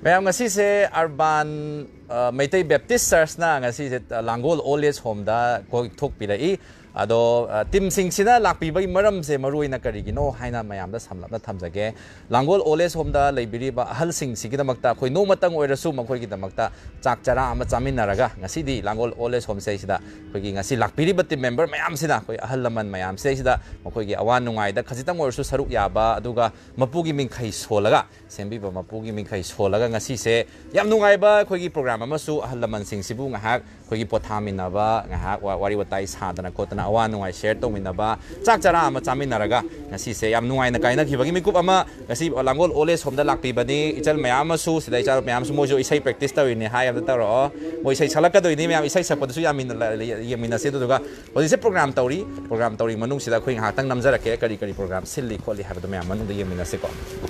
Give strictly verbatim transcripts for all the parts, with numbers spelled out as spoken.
Ma'am ngasi se urban Meitei Baptist Church na ngasi se Langol Old Age Home da ko thok pirai ado tim sing sina lakpi bai maram se marui na karigino haina mayam da samlap na thamjage Langol Old Age Home da leibiri ba ahal sing sigidamakta khoi no matang oirasu makhoi gidamakta chak chara ama chaminaraga ngasi di Langol Old Age Home se sida khoi gi ngasi lakpiri ba tim member mayam sina khoi ahal laman mayam se sida makhoi gi awan nungai da khajitang oirasu saruk yaba aduga mapugi mingkhai solaga sembi ba mapugi mingkhai solaga ngasi se yam nungai ba khoi gi program ama su ahal laman sing sibu ngahak khoi gi pothamina ba ngahak wari watai sadana kotana awan nungai share to minaba chak chara ama chaminaraga ngasi se yam nungai na kaina khibagi mikup ama ngasi Langol Old Age Home da lakpi bani ichal mayam su sida ichal mayam su mojo isai practice tawini ha yam da ro mo isai chalaka doini mayam isai sapod su yamin yamina se duga odi se program tawri program tawri manung sida khoi ha tang namjara ke kari kari program silli kholi ha da mayam manung da yamina se ko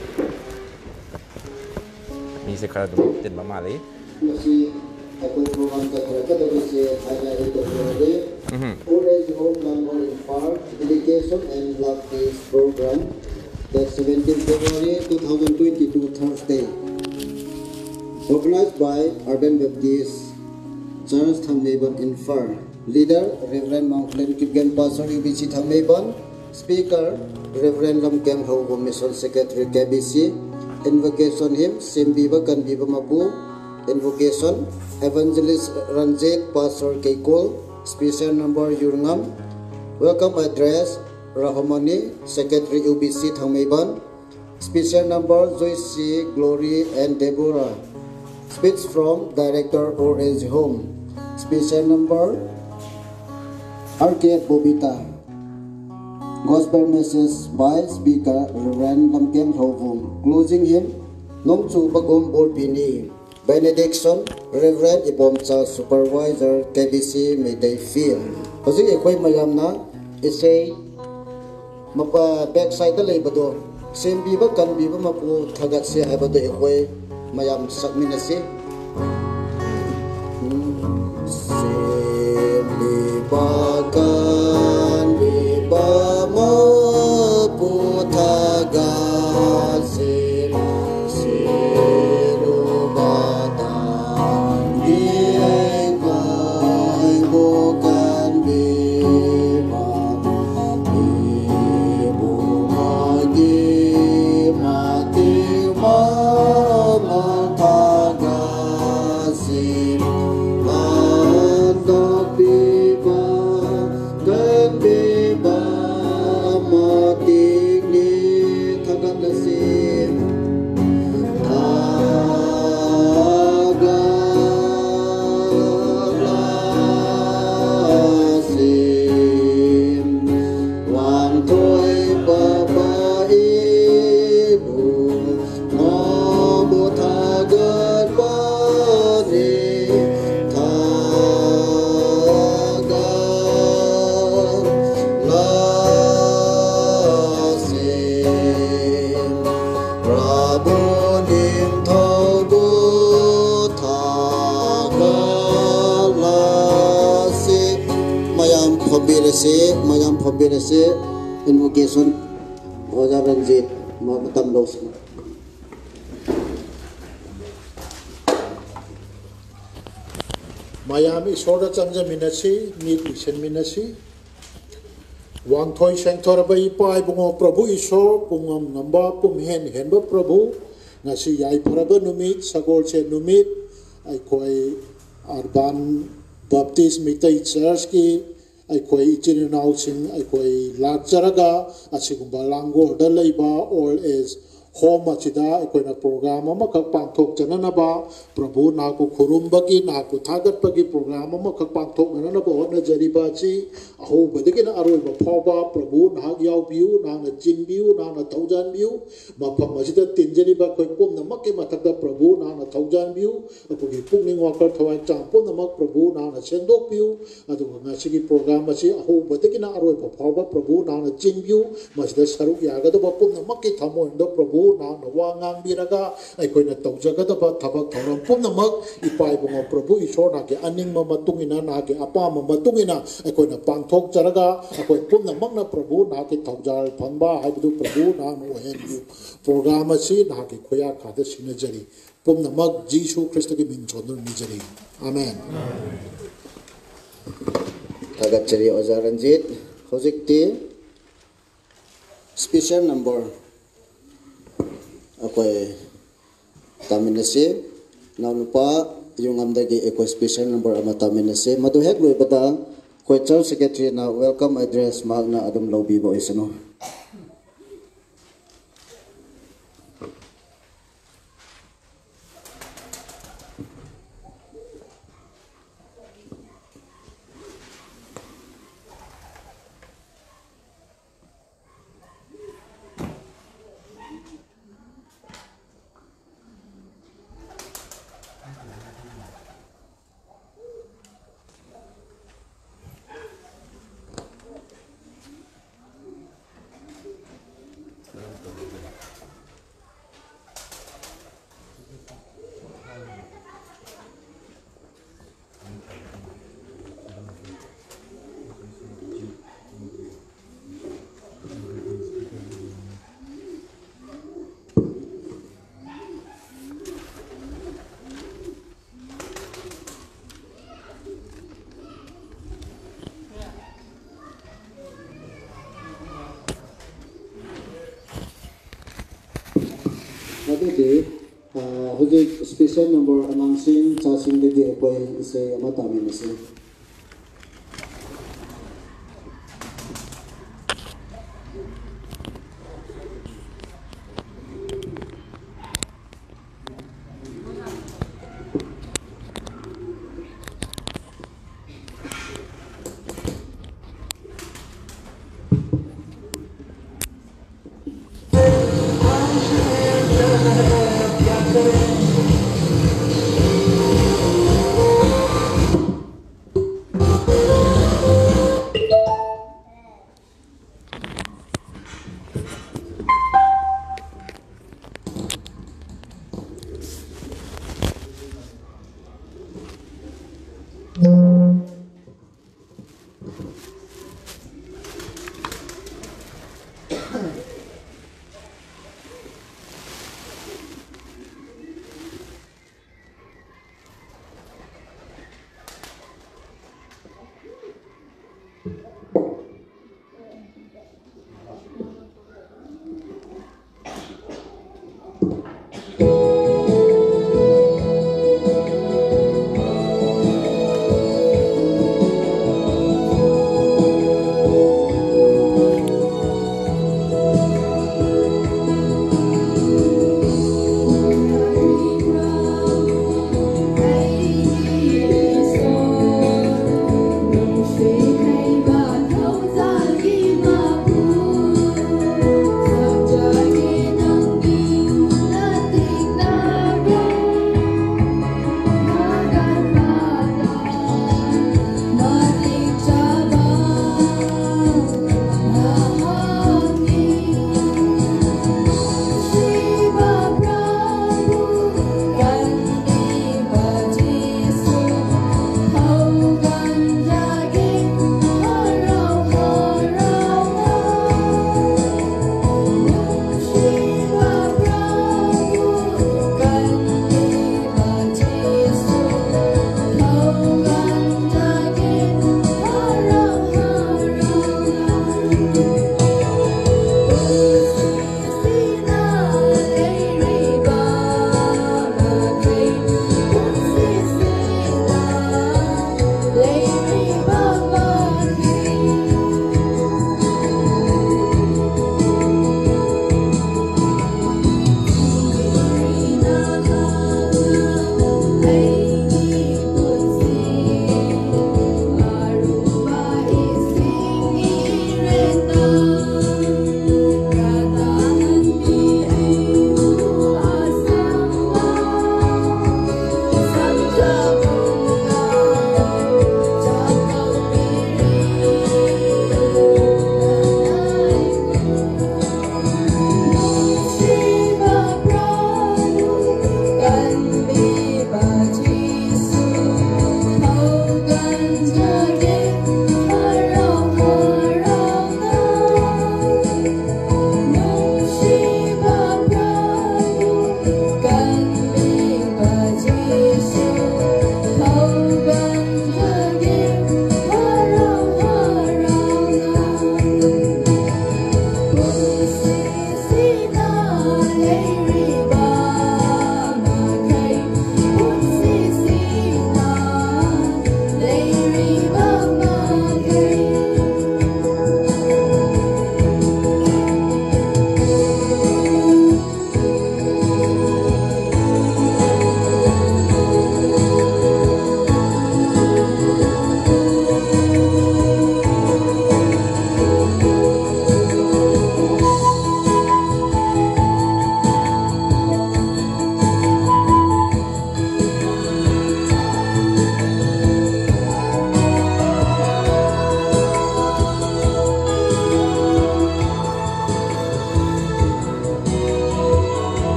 mi se khara do tin ba mali Aku program kerja dari si hanya itu saja. Old Age Home Langol in Park Education and Love Days program. That's seventeenth February two thousand twenty-two Thursday. Organized by Urban Baptist Church Thammeban in Far. Leader Reverend Mountain Kipgan Pastor U B C Thammeban. Speaker Reverend Lam Kem Ho Mission Secretary K B C. Invocation hymn Simbiba Kanbiba Mapu. Invocation Evangelist Ranjit Pastor Keikol. Special number Yurnam. Welcome address Rahmani Secretary U B C Thammeban. Special number Joyce Glory and Deborah. Speech from Director Old Age Home. Special number R K Bobita. Gospel message by Speaker Reverend Lamkem Hovum. Closing hymn Nomchu Bagom Bolpini. Benediction Reverend Ibomcha Supervisor K B C Meitei Field. Hojik ekoi mayam na isay mapa backside da leibado sembiba kanbiba mapu thagat se haibado ekoi mayam sakminasi sembiba kanbiba mapu thagat se mayam pembelese invocation Oja Ranjit Mahatam Los. Mayam Isoda Chanja Minasi, Meet Ishan Minasi. Wang Toy Sanctor Bay Pai Bungo Prabhu Iso, Pungam Namba, Pum Hen Henba Prabhu, Nasi Yai Prabhu Numit, Sagol Che Numit, I Koi Urban Baptist Meitei Church ki. I koi ichini nausing I koi lakjaraga asigumba Langol da leiba Old Age Home achida I koi na program ama kak pangthok janana ba Prabhu naku khurumbagi naku thagatpagi program ama kak pangthok janana ba hotna jariba chi aho badiki na aroi ba phoba Prabhu nahak yaw biu na na jin biu na na thaujan biu mafam achida tinjani ba koi pum na makke mathakda Prabhu na na thaujan biu apugi pungning wakar thawai champon na mak Prabhu na na sendok biu aduga ngasigi program achi aho badiki na aroi ba phoba Prabhu na na jin biu masida saruk yaga da ba pum na makke thamo ndo Prabhu na na wangang biraga ay koy na tawjaga da ba tabak thoram pum na mag ipai bungo Prabhu Isor na ke aning mamatungina na ke apa mamatungina ay koy na pangthok jaraga ay koy pum na mag na Prabhu na ke tawjal phanba hai bu Prabhu na no hen yu program si na ke khoya ka da sinajari pum na mag Jisu Kristo ke min chonur nijari amen Tagat Chari Ozaranjit Hojikti special number ako'y taminasi na lupa yung amdagi ako'y special number ama taminasi maduhek lo ibada ko'y Church Secretary na welcome address mahal na adong lobby bo isano Madidi, hujik special number announcing chasing lagi ako'y isay ama taminasi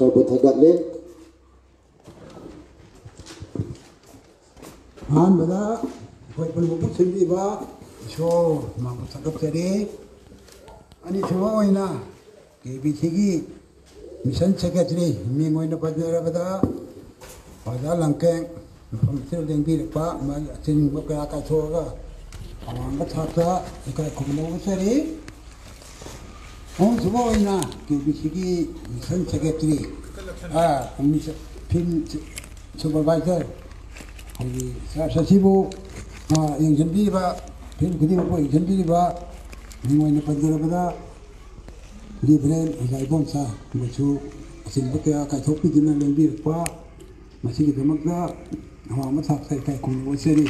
Sarbu Thagat Le. Han bada koi pun buku sendiri ba so mampu sakap jadi ani semua ina ke bisigi mission secretary mi ngoi na padara bada pada langkeng pemsir yang bi pa ma tin baka ka thoga awang ka thata ka kumno sari on semua ina ke bisigi mission secretary ah mission pin supervisor hari saya sibu yang jadi ba pin kini apa yang jadi ba minggu ini pada pada di brand agak bonsa macam asin bekerja kat topi di mana lebih apa masih kita makna awak masak saya kayak kau sendiri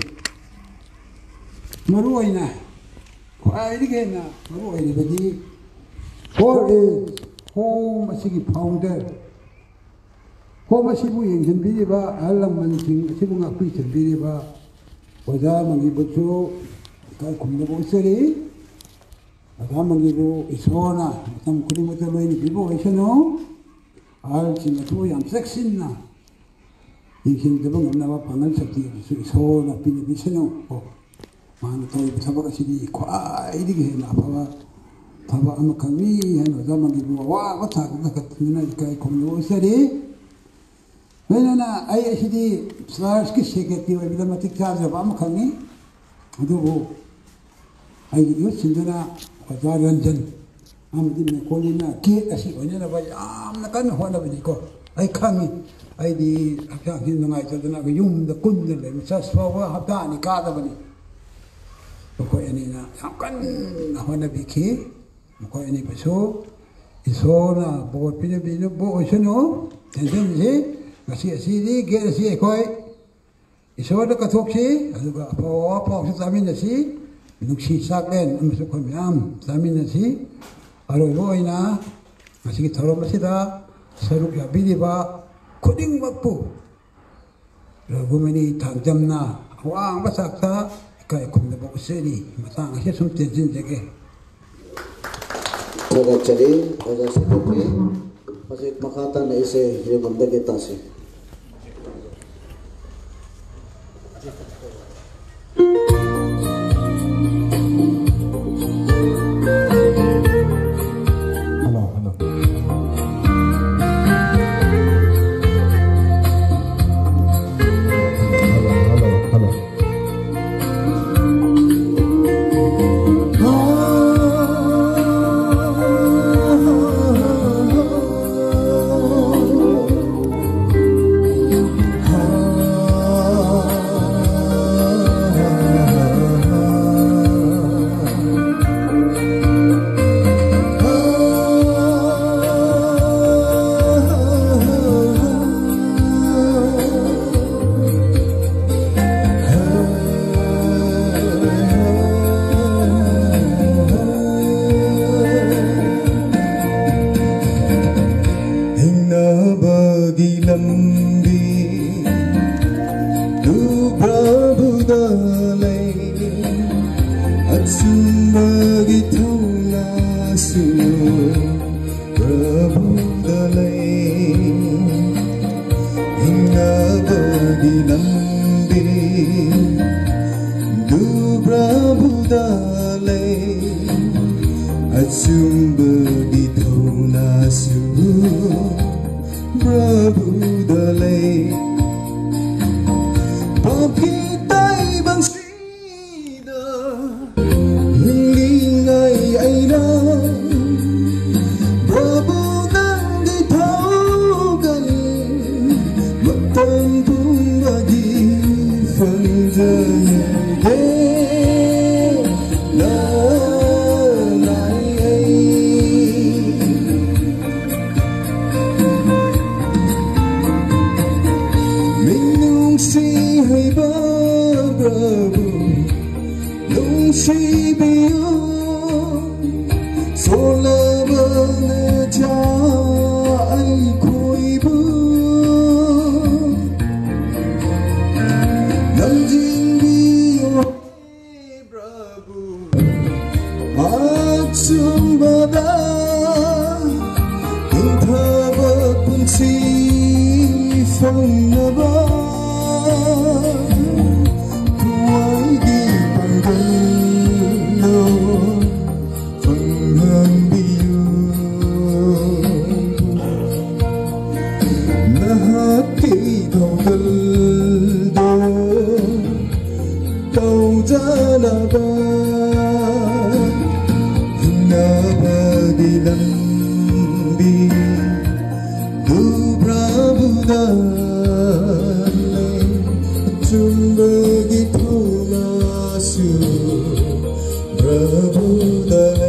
maru ina kau ini kena maru ini bagi kau is kau masih founder kau masih bu yang sendiri ba alam mancing masih bu ngakui sendiri ba wajah mangi becu kayak kau sendiri wajah mangi bu isona macam kau macam lo ini ibu isono al cina tu yang seksin na yang sini tu bang nama pangal sakti isona pini isono oh mana tahu bersama kasih di kau ini kena apa apa anak kami yang wajah mangi bu wah wajah kita kena kayak kau sendiri. Mana ayah sini selaras kisah kita bila mati kerja apa macam ni, aduh, ayah itu sendiri wajar ranjan, am di mekolina kit asyik orang nak baca, am nak kan orang nak baca ko, ayah kami, ayah di apa yang kita ngaji tu nak yum dah kundel, macam sebuah hafta ni kata bani, pokok ini na, kan orang nak baca, pokok ini besok, isona, pokok pilih pilih, pokok isono, tension ni. Masih asli, get asli ekoi. Isoda katoksi, aduga apa apa sami nasi, nuksi saklen, masuk kami am sami nasi. Aro loina, masih kita orang masih dah seruk ya bili ba, kuding waktu. Lagu ini tanjam na, awang masak ta, kai kum na bawa seri, matang asyik sumter jin jage. Jaga jadi, jaga sekali. Masih makatan ise yang benda kita sih. Sumba da, in thơ vợ cùng si ꯐꯪꯅꯕ ꯊꯋꯥꯏꯒꯤ ꯄꯥꯡꯒꯜꯗꯣ ꯐꯪꯍꯟꯕꯤꯌꯨ ꯅꯍꯥꯛꯀꯤ ꯊꯧꯒꯜꯗꯣ ꯇꯧꯖꯅꯕ हिन्नबगी लंबी दु प्रभुदाले चुंबगी थोलासु प्रभुदाले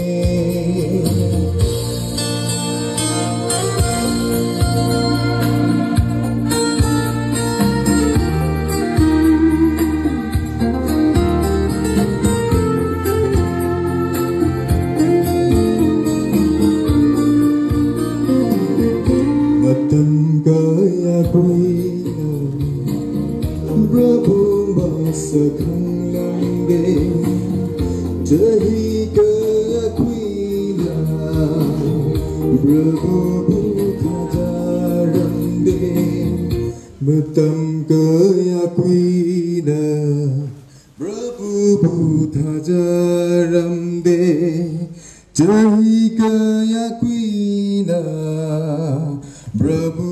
Prabhu masa khanglambe jahi kaya kuila Prabhu bukhajaramde matam kaya kuila Prabhu bukhajaramde jahi kaya kuila Prabhu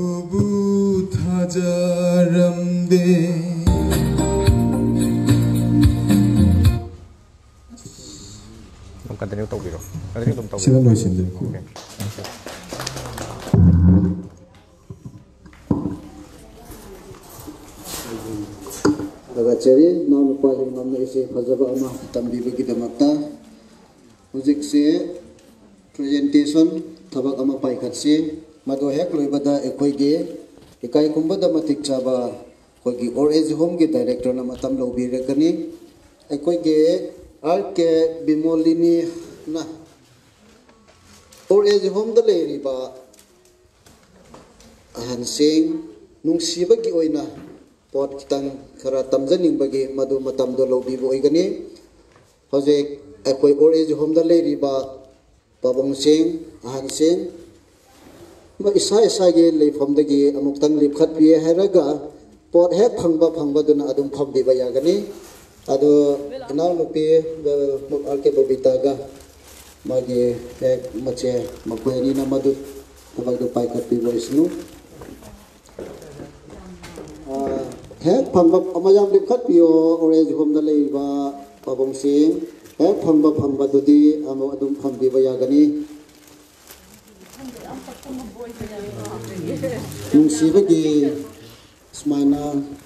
bukhajaramde Continue to biro. Continue to biro. Silang loisindir ko. Daga cheri naw nupa yung namna isi fazaba ama tambibagi damakta hujik se presentation thabak ama paikhat se mado hek loibada ekoi ge ikai kumbada matik chaba koi gi or age home ge director na matam lobi rekani ekoi ge ar ke bimolini na or age home da leri ba ahan sing nungsiba gi oina pot kitang khara tamjaning bagi madu matam do lobi bo igani hojek ekoi or age home da leri ba babong sing ahan sing ma isa isa ge leifam dagi amuk tang lip khat pi heraga pot hek phangba phangba duna adum pham di ba yagani ado naw nupi muk alke bobita ga magi hek mache makweni na madu tabag do pai khat pi bo isnu hek phangba amayam lip khat pi orange home da lei ba babong sing hek phangba phangba dudi amo adum pham di ba yagani nungsibagi smaina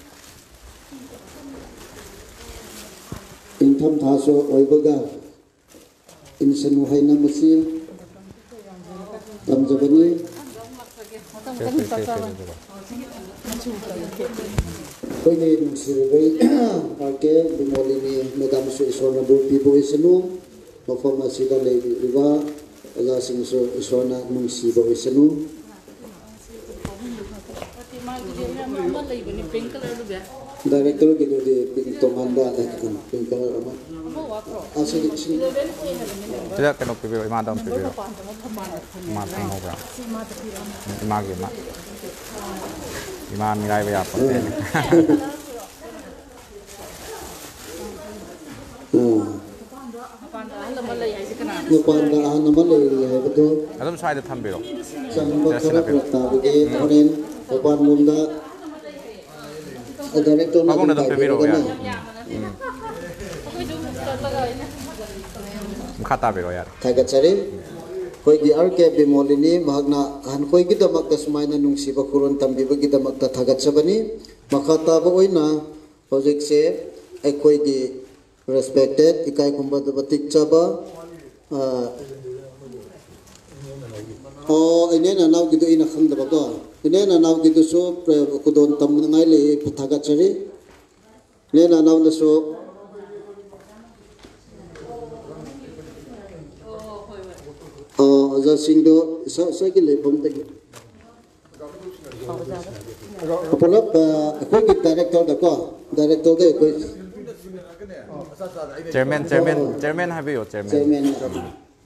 intham thaso oibaga insanu haina masi tamjabani koine nungsibai ake bimolini medam su isona bu pibo isanu mafama sida le riba aja singso isona nungsiba isanu Director gitu di pink tomanda kan pink color apa? Asal di sini. Tidak kena pibiro, ima dam pibiro. Ima tengok bra. Ima gima. Ima mirai be apa? Nupanda nama lagi ya betul. Adum side tham biro. Sampai kerap kerap bagi orang depan munda. Director Babong na dam pibiro ya. Khata biro yar. Thagat sari. Koi gi ar ke bimolini mahagna han koi gi damak tasmaina nungsi ba kurun tambi ba gi damak ta thagat sabani makhata ba oina project se ai koi gi respected ikai kumba da batik chaba o ine na naw gi do ina kham da ba ko ine na naw gi do so kudon tam ngai le thagat sari le na naw na so Aja singdo sa sa ki lebom tagi. Apolap aku ki director da ko director da ko Chairman chairman chairman have you chairman. chairman.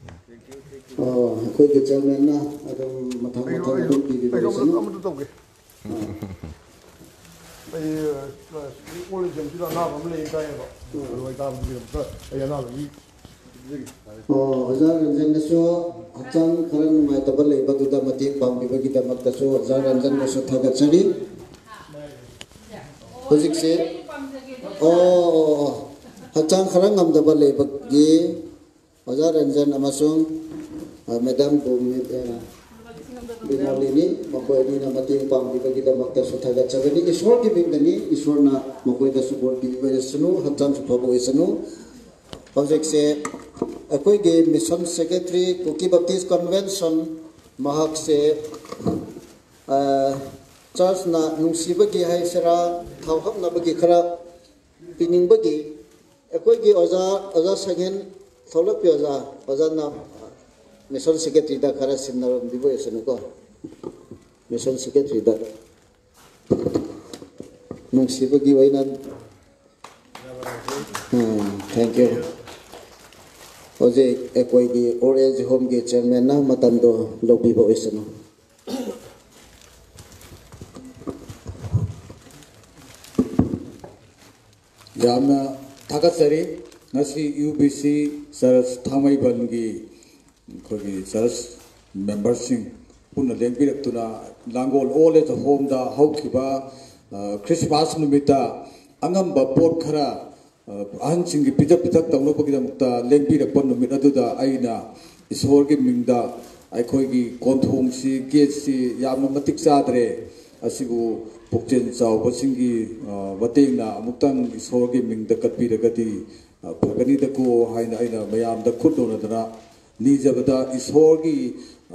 Oh aku ki chairman na adum mathang mathang tu ki di sini. ไปโอ้ยจังที่เราหน้าผมเลยได้ก็รวยตามที่ก็ไอ้หน้าแบบนี้ Oh, Hazar Ranjan Naso, Hachang Karan Mai Tabale, Baduda Mati, Pambi Bagita Mataso, Hazar Ranjan Naso Tagatsari. Hozik say, Oh, Hachang Karangam Tabale, Bagi, Hazar Ranjan Amasung, Madame Bumit. Binalini, Makoini Namati, Pambi Bagita Mataso Tagatsari. Ishwar giving the knee, Ishwarna, Makoida support giving the Sunu, Hachang Supabu Sanu. Hozik say, Akoi ge Mission Secretary Cookie Baptist Convention Mahak se Church na nungsibagi hai sera thawhap na bagi khara pining bagi akoi ge oza oza sangen tholop oza oza na Mission Secretary da khara sinnaram dibo esanu ko Mission Secretary da nungsibagi waina thank you Oje ekoi gi Orange Home ge chairman na matam do lobi bo esano Yamna Takasari Nasi U B C Saras Thamai Bangi Kogi Saras members sing Puna Lengpi Tuna Langol All at Home da Haukiba Christmas Numita Angamba Port Kara Anjing Pita Pita Tamopakita Lengpi upon the Minaduda Aina is Horgi Minda Aikogi Konthong Si Gesi Yamamatik Sadre Asibu Pukten Sao Basingi Vatina Mutang is Horgi Minda Kapi Gati Pagani the Ko Haina Aina Mayam the Kutona Nizabada is Horgi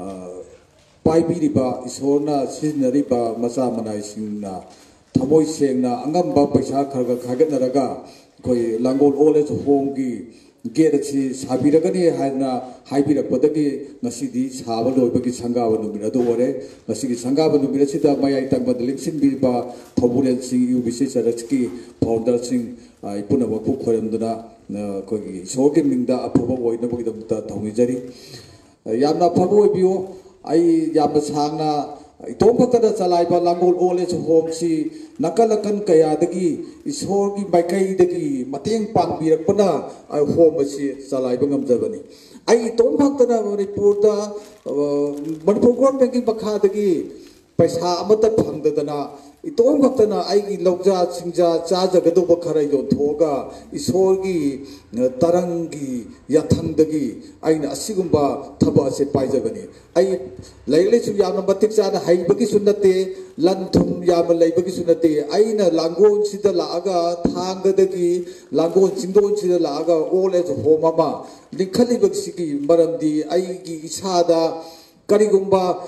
Paibiriba is Horna Sinariba Masamana Singna Tamoy Sengna Angamba Paisa Karga Kaganaraga Koi Langol All at Home Gi Get a cheese, Habiragani Hana, Hybirapodaki, Nasidi, Havalo, Baki Sangava Numinadore, Nasiki Sangava Numinasita, Maya Tamba, the Lixin Bilba, Tobulan Sing, U B C Saratski, Powder Sing, I put a book for him, Kogi, Sokim Minda, Apobo, Nabuta, Tomijari. Yamna Pabo Bio, I Yamasana. Itong pagkada sa laiba Langol All at Home si nakalakan kaya dagi ishor gi baikay dagi mateng pangbirak pa na ay home si sa laiba ngamjabani ay itong pagkada Manipur da Manipur Court Banking bakha dagi paisa amata phangdadana itong pagkada ay lawja singja chaja gado bakhara yon thoga ishor gi tarangi yathang dagi ay na asigumba thaba se paijabani ay lailai su yamna batik chana haibagi sunate lanthum yam laibagi sunate aina langon sida laaga thangadagi langon chingdon sida laaga all as home ama likhali bagsigi maramdi ai gi isada karigumba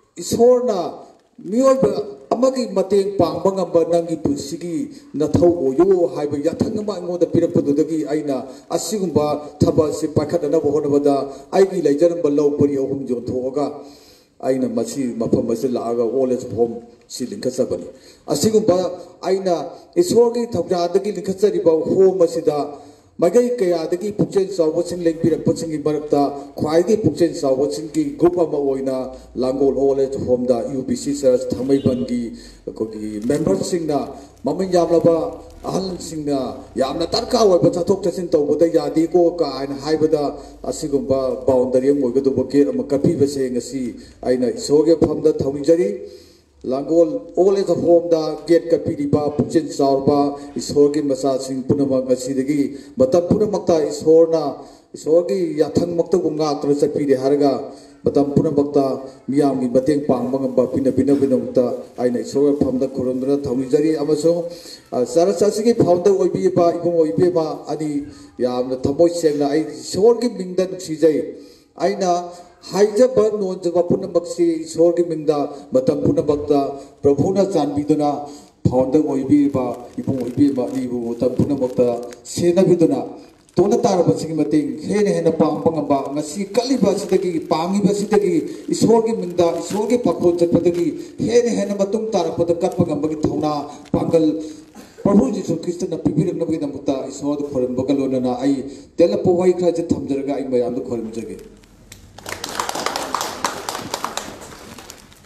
isorna miyoba amagi mateng pangba ngamba nangi pusigi nathau oyo haiba yathang ma ngoda pirapudagi aina asigumba thaba se pakhadana bohonabada aigi laijaramba law pari ohum jon thoga aina machi mafam base laaga all as home si linkasabani asigumba aina isorgi thawjadagi linkasariba home asida magai kaya dagi pukchen sawaching lengpirak pachingi barakta khwaigi pukchen sawaching group ama oina Langol All at Home da U B C Saras Thamai Bangi kogi members singna mamin yamlaba ahal singna yamna tarka wa bachathok tasin tawboda yadi ko ka aina haibada asigumba boundary moigadu bokir ama kapi base ngasi aina soge phamda thawinjari Langol All at Home da get kapiriba pukchen sawba ishorgi masa sing punama ngasidagi batam punamakta ishorna ishorgi yathang makta gunga tra sapire harga batam punamakta miyamgi bateng pangba ngamba pina pina pinamta aina ishorga phamda khurundra thawinjari amaso sarasasigi phamda oibi ba ibong oibe ma ani yamna thamoi sengna ai ishorgi mingdan sijai aina Haijaba non jaba punamakse ishorgi mingda batam punabakta prabhuna chanbiduna phawda oibi ba ibong oibi ba ibu batam punamakta sena biduna tona taraba sigi mateng hene hena pang pangamba ngasi kaliba sidagi pangiba sidagi ishorgi mingda ishorgi pakhon chatpadagi hene hena matung tarapada katpangambagi thauna pangal Prabhu Jisu Krishna na pibirak na bagay namuta ishor khoran bagalona na ay tela powai khaje thamjaraga ay mayam khoran jage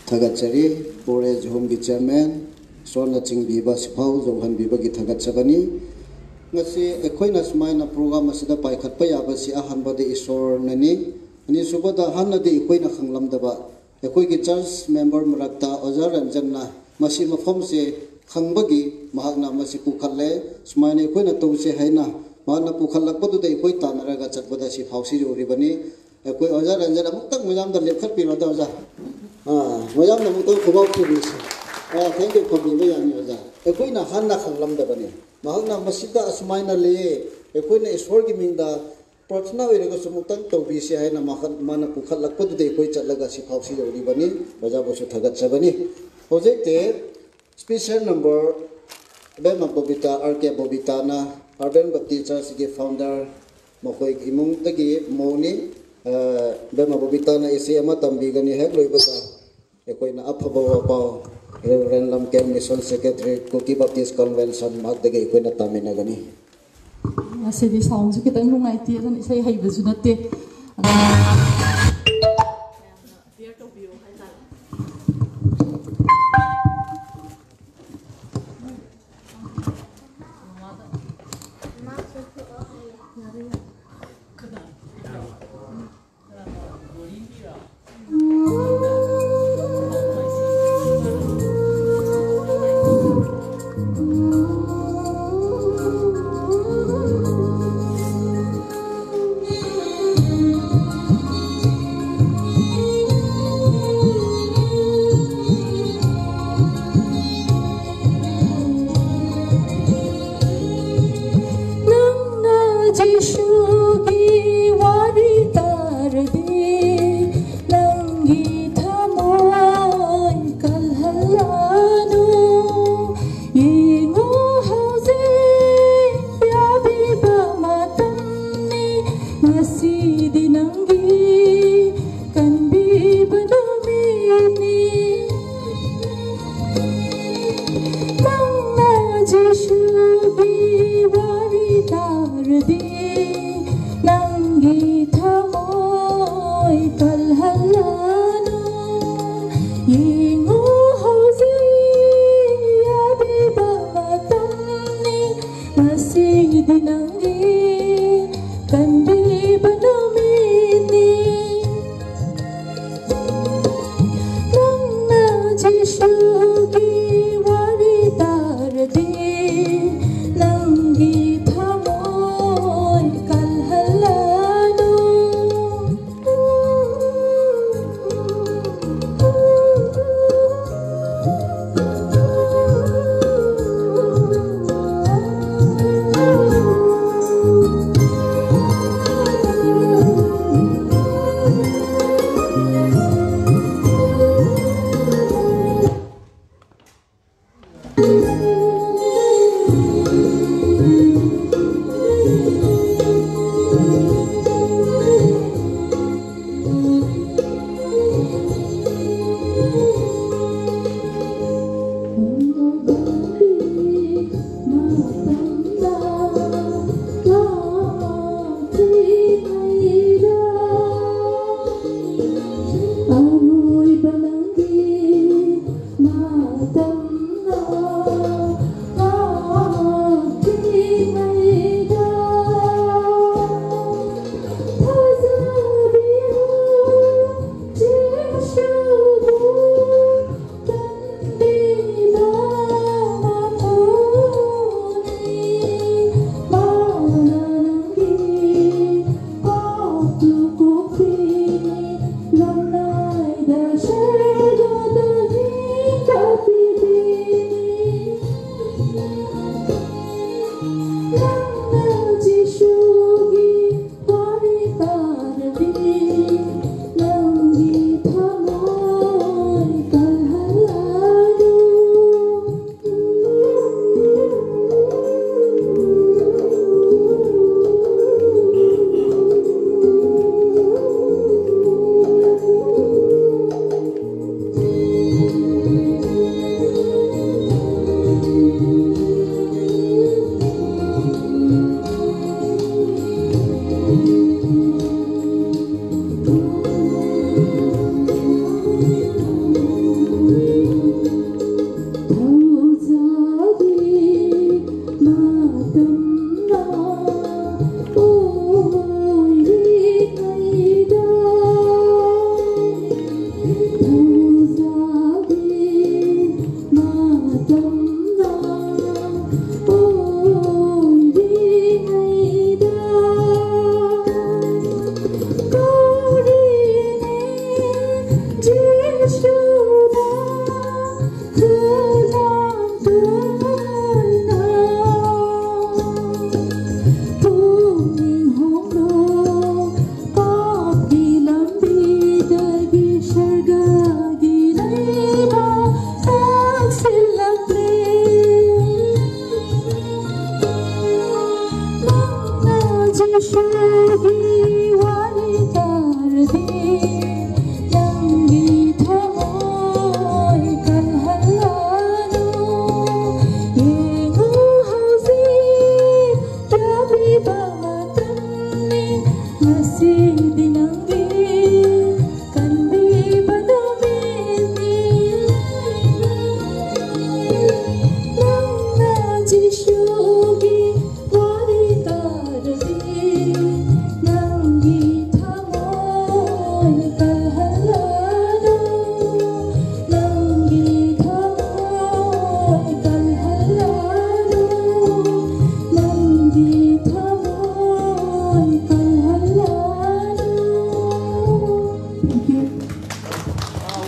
थगचरी पोरेज home की chairman सोना चिंगबीबा सिफाउ जोहनबीबा की थगचबनी ngasi ekhoina smaina program asida paikhat pa yaba si ahanba de isor nani ani subada hanna de ekhoina khanglam daba ekhoi ki church member marakta ozar ranjan na masi mafom se khangbagi mahakna masi pukhalle smaina ekhoina tawse haina mana pukhalakpa du de ekhoi tanaraga chatbada si phausi jori bani ekhoi ozar ranjan amuk tak mujam da lekhat pi roda oza ha mujam na muk to khobau ki bi ah thank you for being yani oza ekhoina hanna khanglam daba ni mahakna masida asmaina le ekoina iswar gi mingda prarthna oirega sumutang tobi se haina mana pukhat lakpa du de koi chatlaga si phausi jori bani baja bosu thagat chabani project te special number bema bobita rk bobita na urban baptist church ge founder mokoi imung tagi moni bema bobita na ese ama tambi gani hek loibata ekoina aphaba pa Reverend Lam Kem Mission Secretary Cookie Baptist Convention magdagay ko na tamina gani. Kasi di sound so kita nung I T dan isa hay bazu nate.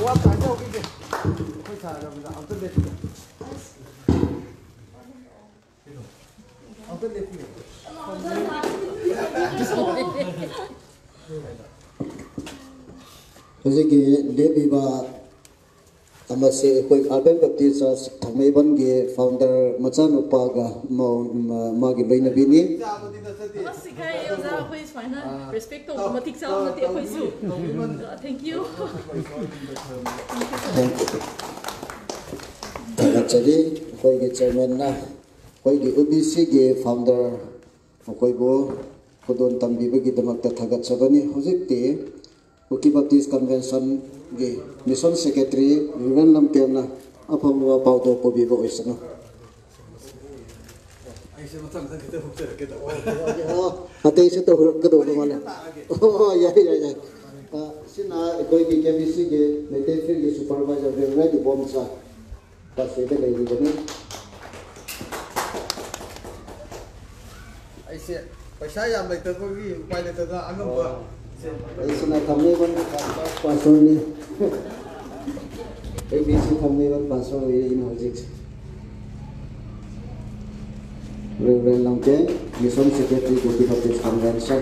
Hojiki lebiba amase koi Albert Baptist Church Thangmeiban ge founder Machanu Paga magi loina bini respect to matik sa mati ako isu. Thank you. Tagachari koi ge chairman na koi ge O B C ge founder koi bo kodon tambiba gi damakta thagachabani hojikti Uki Baptist Convention ge Mission Secretary Reverend Lam Kemna apamwa paudo ko bibo isano ate se to ko do mala oh ya ya ya sina koi ge K B C ge Metefield ge supervisor Reverend Bomsa paswe de le ni aise paisa yam lai ta ko gi pai le ta angam ba Isna Thangmeiban pastor ni A B C Thangmeiban pastor in hojik Reverend Lamke Mission Secretary Uki Baptist Convention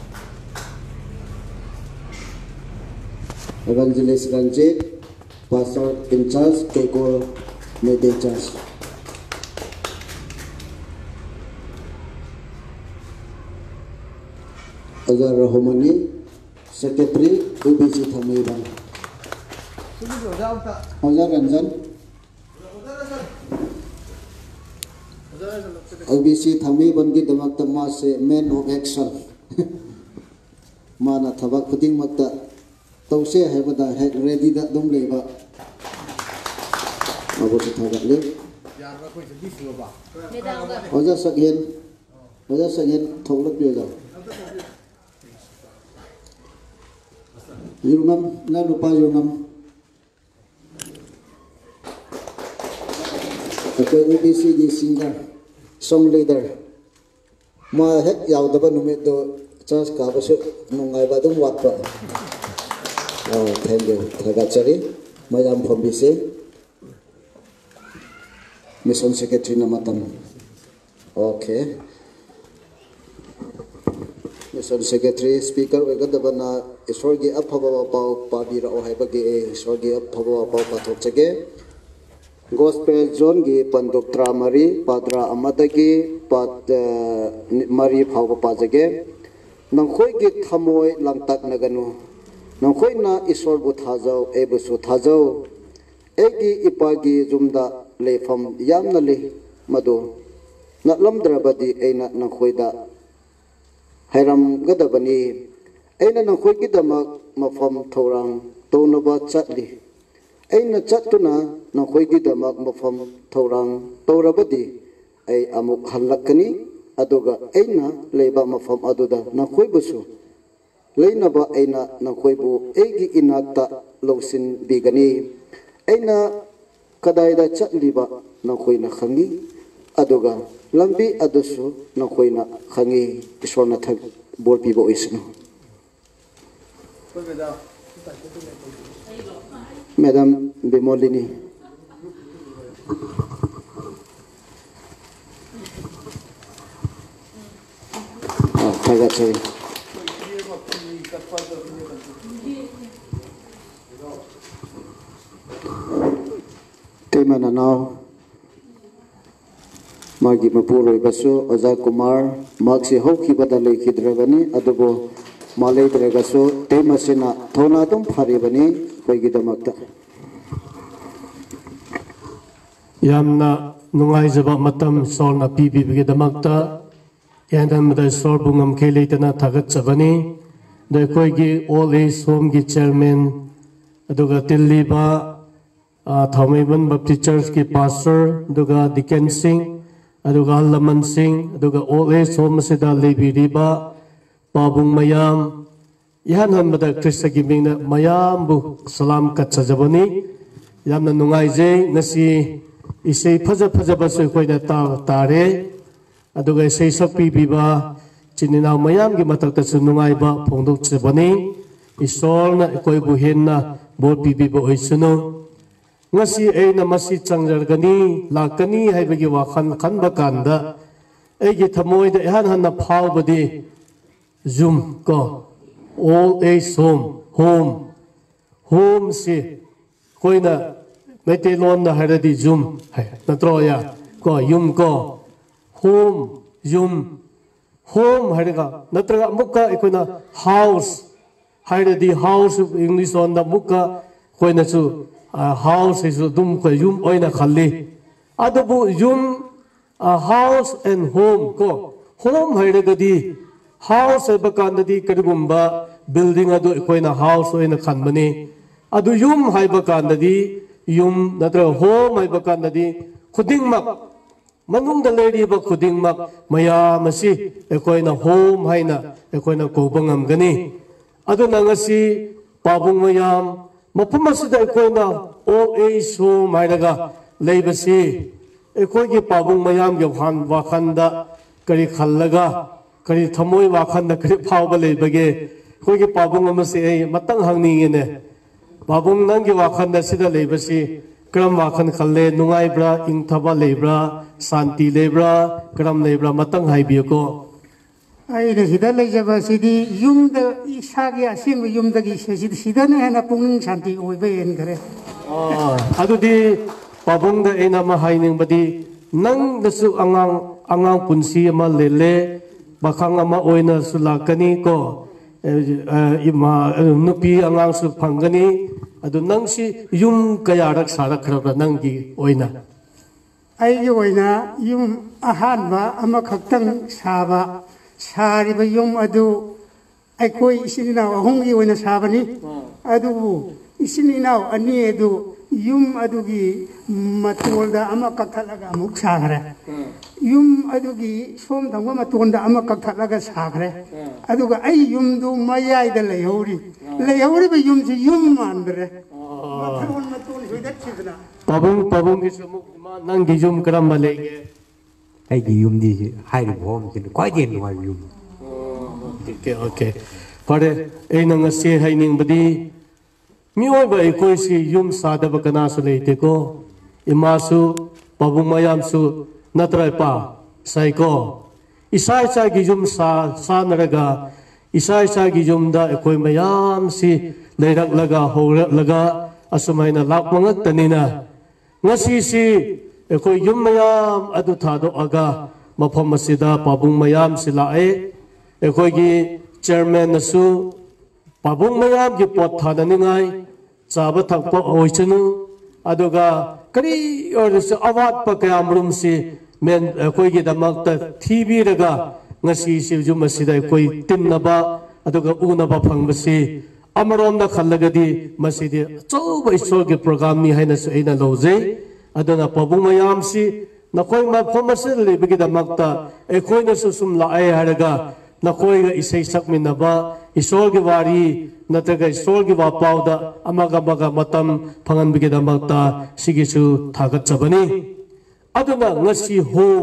Evangelist Ranjit Pastor in charge Keko Mede Church Azhar Rahmani Secretary O B C Thangmeiban Azhar Ranjan O B C Thangmeiban gi damakta ma se man of action mana thabak khuding makta tause haibada ready da dum leba abu thagat le Azhar Sakhen Azhar Sakhen thoglak bi ja Yungam na lupa yungam Ako O B C di singer song leader ma hek yaw daba numit do church ka basu nungai ba dum wat pa oh thank you thagachari mayam from B C Mission Secretary namatan okay Mission Secretary Speaker wegadabana Ishwargi aphababa pau pabira o haibagi Ishwargi aphababa pau pathok chage Gospel Zone gi panduk tramari padra amadagi pat mari phawba pajage nangkhoi gi thamoi langtak naganu nangkhoi na Ishwar bu thajau ebusu thajau egi ipagi jumda lefam yamna le madu na lamdrabadi eina nangkhoida Hairam gadabani aina nangkhoi gi damak mafam thorang tonaba chatli aina chatuna nangkhoi gi damak mafam thorang torabadi ai amuk halakani aduga aina leba mafam aduda nangkhoi busu leinaba aina nangkhoi bu egi inakta lawsin bigani aina kadaida chatliba nangkhoi na khangi aduga lambi adusu nangkhoina khangi Ishwarna thak bor pibo isno Madam Bimolini ah thagachai Temana now Magi Mapuroi Basu Azhar Kumar Magsi Hoki Badalai Kidrabani Adubo Malay Dregasu Temasina Tonadum Paribani Hoigidamakta Yamna Nungaiza Matam Solna Pibi Bidamakta Yandam the Sorbungam Kelitana Tagatsabani the Koigi All Age Home Chairman Aduga Tiliba Thangmeiban Baptist Church ki Pastor Aduga Diken Singh Aduga Laman Singh Aduga All Age Home Sida Lebiriba Pabung Mayam Yan Hamada Krista Gimina Mayam Bu Salam Katsajabani Yamna Nungaize Nasi Isay Faza Faza Basu Koida Tare Aduga Isay Sakpi Biba Chinina Mayam Gimatak Nungaiba Ponduk Sabani Isol na Koi Buhin na bol pibiba oisunu ngasi aina masi changjargani lakani haibagi wakhan khanba kanda egi thamoida ehan hanna phawbadi zoom ko all age home home home si koina mete lon na haradi zoom hai natroya ko yum ko home yum home hariga natraga mukka ikoina house haradi house english on the mukka koina su house is dum ko yum oina khalli adabu yum a house and home ko home harigadi house bakandadi kadgumba building adu ikoina house oina khanbani adu yum haibakandadi yum natra home haibakandadi khudingmak manungda leiriba khudingmak mayam asi ikoina home haina ikoina kobangam gani aduna ngasi pabung mayam mafum asida ikoina all age home hairaga leibasi ikoigi pabung mayam ge han wakhanda kari khallaga kari thamoi wakhanda kari phawba leibage ikoigi pabung amase ei matang hangningene pabung nangi wakhanda sida leibasi kram wakhan khalle nungai bra ingthaba leibra santi leibra kram leibra matang haibiyako ai de hida leijaba sidi yumda isagi asing yumdagi sidi sidana hena pungning santi oibe en gare ah adudi pabungda ena ma haining badi nang dasu angang angang punsi ama lele bakhang ama oina sulakani ko ima nupi angang su phangani adu nangsi yum kaya rak sarak khrabra nangi oina ai gi oina yum ahan ba ama khaktang saba sariba yum adu ai koi isinina ahum gi oina sabani adu isinina ani adu yum adugi matolda ama kakthalaga amuk sagre yum adugi som thangwa matolda ama kakthalaga sagre aduga ai yum du mayai da lehori lehori be yum si yum mandre matol matol hoidat sidna pabung pabung gi sumuk ma nang gi yum kram malege ai gi yum di hai ri bom sin kwai den wa yum okay okay pare ei nang se haining badi mioi ba ekoi si yum sadaba kana su leite ko imasu pabung mayam su natrai pa sai ko isai sai gi yum sa sa naraga isai sai gi yum da ekoi mayam si leirak laga horak laga asumaina lakmangat tanina ngasi si ekoi yum mayam adu thado aga mafam asida pabung mayam si lae ekoi gi chairman nasu pabung mayam gi pot thadaningai chaba thakpa oichanu aduga kari orse awat pa kayamrum si men koi gi damak ta thibi raga ngasi si jum asida koi tinnaba aduga unaba phangbasi amarom na khallagadi masidi choba isor ge program ni haina su aina loje aduna pabung mayam si nakoi ma phamase lebigi damak ta ekoi na su sum la ai haraga nakoi ga isai sakminaba isor ge wari nataga isor ge wapauda amaga maga matam phangan bigi damak ta sigisu thagat chabani aduna ngasi home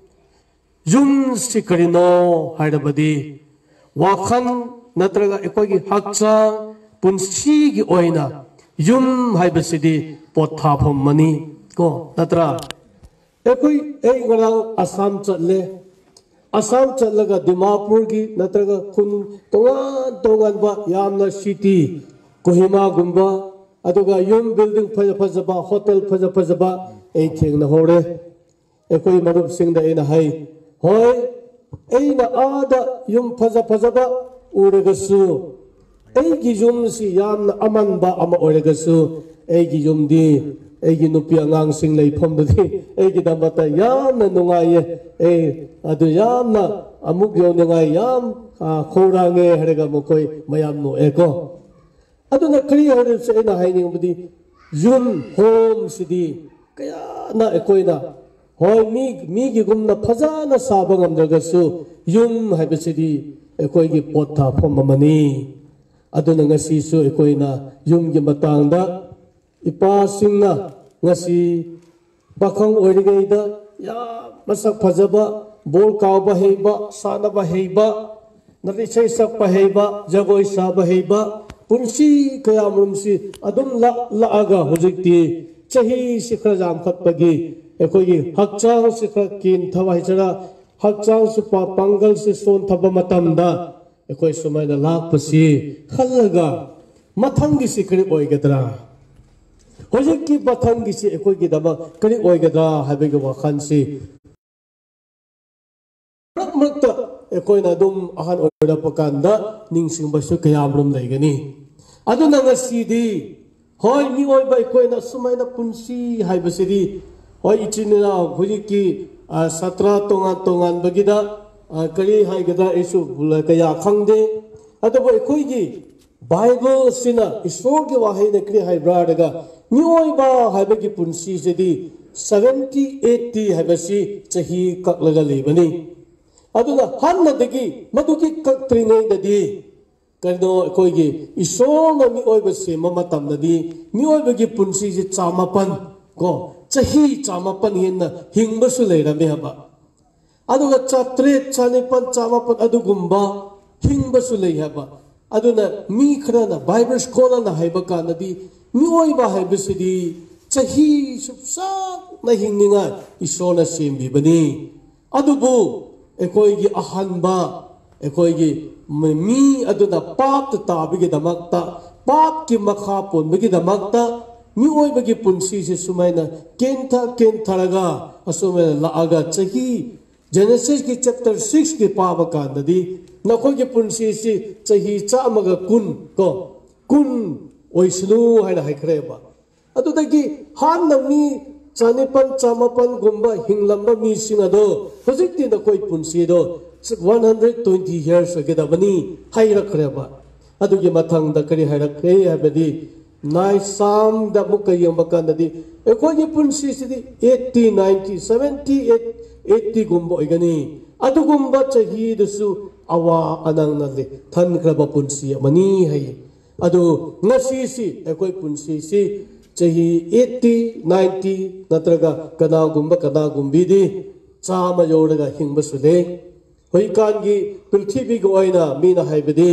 yum sikarino hairabadi wakhan natraga ekoi gi hakcha punsi gi oina yum haibasidi potha phom mani ko natra ekoi ei ngarang asam chatle asam chatlaga dimapur gi natraga khun tongan tongan ba yamna city kohima gumba aduga yum building phaja phajaba hotel phaja phajaba ei thengna hore ekoi marup singda ena hai hoi eina ada yum phaja phajaba uragasu eigi yum si yamna amanba ama oragasu eigi yum di eigi nupi angang sing lei phomdadi eigi damata yamna nungaye e adu yamna amuk yonengai yam khorange harega mokoi mayam no eko aduna kri hore se ena haining budi yum home sidi kaya na ekoina hoi mi mi gi gumna phajana sabangam jagasu yum haibesidi ekoi gi potha phomamani aduna ngasi su ekoina yum gi matangda ipa singna ngasi bakhang oirigeida ya masak phajaba bol kawba heiba sanaba heiba nari sei sakpa heiba jagoi saba heiba पुंसी कयामरुम से अदुम ला लागा हुजिकती चही सिखर जाम खतपगी एकोगी हकचांग सिखर किन थवाई चरा हकचांग से पांगल से सोन थबा मतमदा एकोई समय दा लाख पसी खलगा मथंगी सिखरी ओइगदरा हुजिकी मथंगी से एकोगी दमा करी ओइगदरा हाबेगे वखन से मरक्ता एकोइना दुम अहन ओइरपकांदा निंगसिंगबसु कयामरुम लेगनी अदुना ngasiदी होय मी ओइबा एकोइना सुमाइना पुंसी हाइबसिदी होय इचिना हुजिकी सत्र तोंगा तोंगान बगिदा करी हाइगदा एसु बुला कया खंगदे अदबो एकोइगी बाइबल सिना ईश्वर के वाहै ने करी हाइब्राडगा मी ओइबा हाइबगी पुंसी सेदी seventy eighty हाइबसी चही ककलगा लेबनी अदुना हन्नदगी मदुकी कक्त्रिङैददी कनो अखोइगी ईश्वरना मिओइबसे ममतमददी मिओइबगी पुंसीसे चामापन को चही चामापन हेन्ना हिंगबसु लेरमे हबा अदुगा चात्रेत चानिपन चामापन अदुगुम्बा हिंगबसु लेय हबा अदुना मी खरना बाइबल स्कॉलरना हाइबा कानदी मिओइबा हाइबसिदी चही सुपसा न हिंगनिंगा ईश्वरना सेमबिबनी अदुबु एकोइगी अहनबा एकोइगी मी अदुना पाप ताबिगी दमकता पाप की मखा पोनबगी दमकता मी ओइबगी पुंसी से सुमाइना केंथा केंथरगा असुमेना लागा चही जेनेसिस की चैप्टर six के पाप कांददी नखोगी पुंसी से चही चामगा कुन को कुन ओइसनु हाइना हाइखरेबा अदुदगी हान मी चानिपन चामापन गुम्बा हिंगलंबा मी सिंगदो हुजिकति नखोई पुंसी दो one hundred twenty years अगेदबनी हाइरखरेबा अदुगी मथंगदा करी हाइरखे हाबदी नाइ साम दा मुक यंबकानदी एकोगी पुंसी सिदी eighty ninety seventy eighty गुम्बा ओइगनी अदुगुम्बा चही दसु अवा अनंगनले थनखरबा पुंसी मनी है अदु ngasi si ekoi punsi si चही eighty ninety नत्रगा कना गुम्बा कना गुम्बीदी चामा योरगा हिंगबसुले होइकानगी पृथ्वी को ओइना मीना हाइबदी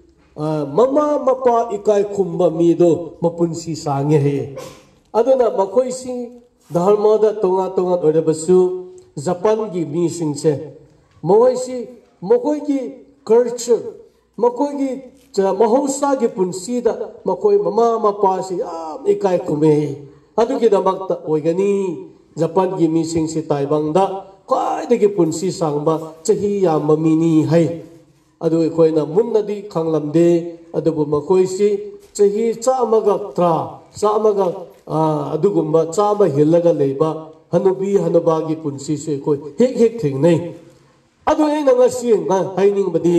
ममा मपा इकाई खुम्बा मीदो मपुंसी सांगे है अदुना मखोइसी धर्मदा तोंगा तोंगा ओइरबसु जापान की मीसिंगसे मोइसी मखोइगी कल्चर मखोइगी महौसा की पुंसीदा मखोइ ममा मपा से याम इकाई खुमे अदुगी दमकता ओइगनी जापान की मीसिंगसे ताइबांगदा ख्वाइदगी पुंसी सांगबा चही याम मीनी है अदु एकोइना मुन्नदी खांगलमदे अदुबु मखोइसी चही चामगा त्रा चामगा अदुगुम्बा चामा हिलगा लेबा हनुबी हनुबागी पुंसी से कोई हेक हेक थेंगनै अदु एना ngasi nga hainingबदी